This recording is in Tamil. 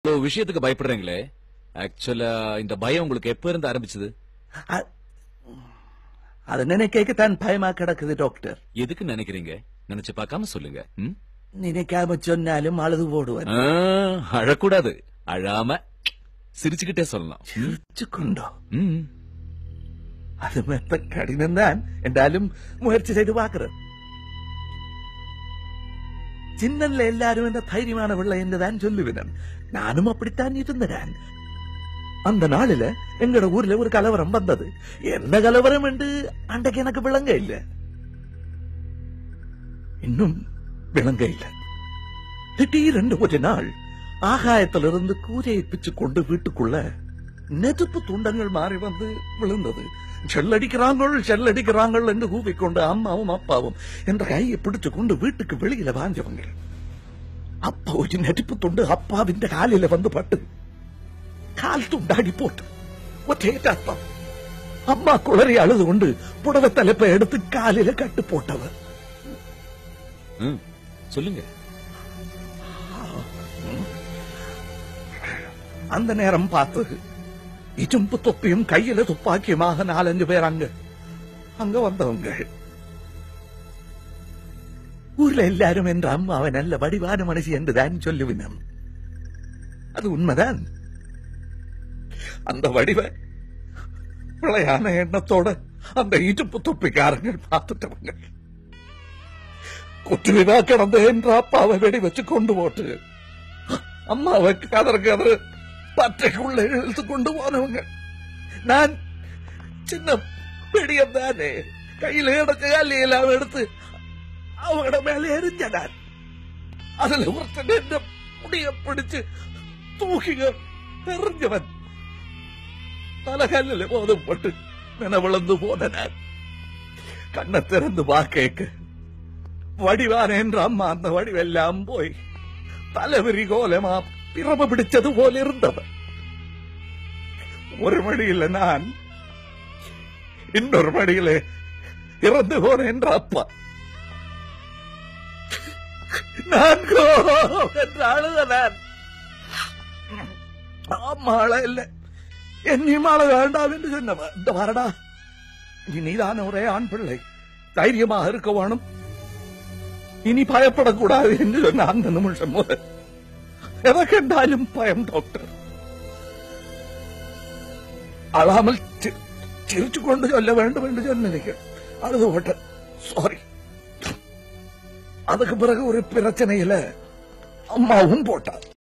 விஷயத்துக்கு பயப்படுறீங்களே, ஆக்சுவலா இந்த பயம் உங்களுக்கு எப்ப இருந்து ஆரம்பிச்சது? அது நினைக்கத்தான் பயமா கிடக்குது டாக்டர். எதுக்கு நினைக்கிறீங்க? நினைச்சு பார்க்காம சொல்லுங்க. நினைக்காம சொன்னாலும் அழுது போடுவேன். அழக்கூடாது, அழாம சிரிச்சுக்கிட்டே சொல்லலாம். சிரிச்சுக்கொண்டோ? அது மெத்த கடினம் தான் என்றாலும் முயற்சி செய்து பார்க்கிறேன். சின்னல்ல எல்லாரும் இந்த தைரியமான பிள்ளை என்றுதான் சொல்லுவேன். நானும் அப்படித்தான் இருந்தேன். அந்த நாளில எங்கட ஊர்ல ஒரு கலவரம் வந்தது. என்ன கலவரம் என்று அன்றைக்கு எனக்கு விளங்க இல்ல, இன்னும் விளங்க இல்ல. திடீரென்று ஒரு நாள் ஆகாயத்திலிருந்து கூரையை பிச்சு கொண்டு வீட்டுக்குள்ள நெருப்பு துண்டங்கள் மாறி வந்து விழுந்தது. செல்லடிக்கிறாங்கள் என்று கூவிக்கொண்டு அம்மாவும் அப்பாவும் என்ற கையை பிடிச்சு கொண்டு வீட்டுக்கு வெளியில வாஞ்சவங்க. அப்பா ஒரு நெருப்பு துண்டு அப்பாவின் காலில வந்து பட்டு கால் துண்டாடி போட்டு ஒற்றையத்தான் அம்மா குளறி அழுது கொண்டு புடவை தலைப்பை எடுத்து காலில கட்டு போட்டவர். சொல்லுங்க. அந்த நேரம் பார்த்து இஜும்பு தொப்பியும் கையில துப்பாக்கியுமாக 4-5 பேர் அங்க வந்தவங்க. ஊர்ல எல்லாரும் என்ற அம்மாவை நல்ல வடிவான மனுஷி என்றுதான் சொல்லுவினம். அது உண்மைதான். அந்த வடிவ பிழையான எண்ணத்தோட அந்த இஜும்பு தொப்பிக்காரங்க பார்த்துட்டவங்க. குற்றுவிவா கிடந்த என்ற அப்பாவை வெடி வச்சு கொண்டு போட்டு அம்மாவை கதறு பற்றைக்குள்ள இழுத்து கொண்டு போனவங்க. நான் சின்ன பெடியம் தானே, கையில எடுத்து எல்லாம் எடுத்து அவங்கள மேல எரிஞ்சனான். அதுல ஒருத்தன் என்ன முடிய பிடிச்சு தூக்கி எறிஞ்சவன் தலைகல்லில் போதுப்பட்டு நினைவிழந்து போனான். கண்ணை திறந்து வாக்க வடிவான என்ற அம்மா அந்த வடிவெல்லாம் போய் தலைவிரி கோலமா பிரம பிடிச்சது போல இருந்தவன். ஒரு மடியில நான், இன்னொரு மடியில இறந்து போனேன் என்ற அப்பா. நான் என்று அழுதனான். அம்மா அழ இல்ல, என்னையும் அழ வேண்டாம் என்று சொன்னவன். இந்த வரடா, நீதான ஒரே ஆண் பிள்ளை, தைரியமாக இருக்க வேணும், இனி பயப்படக்கூடாது என்று சொன்ன அந்த நிமிஷம் முதல் எதை கண்டாலும் பயம் டாக்டர். அழாமல் சிரிச்சு கொண்டு சொல்ல வேண்டும் என்று சொன்னீங்க. அழுது போட்டேன், சாரி. அதுக்கு பிறகு ஒரு பிரச்சனையில அம்மாவும் போட்டார்.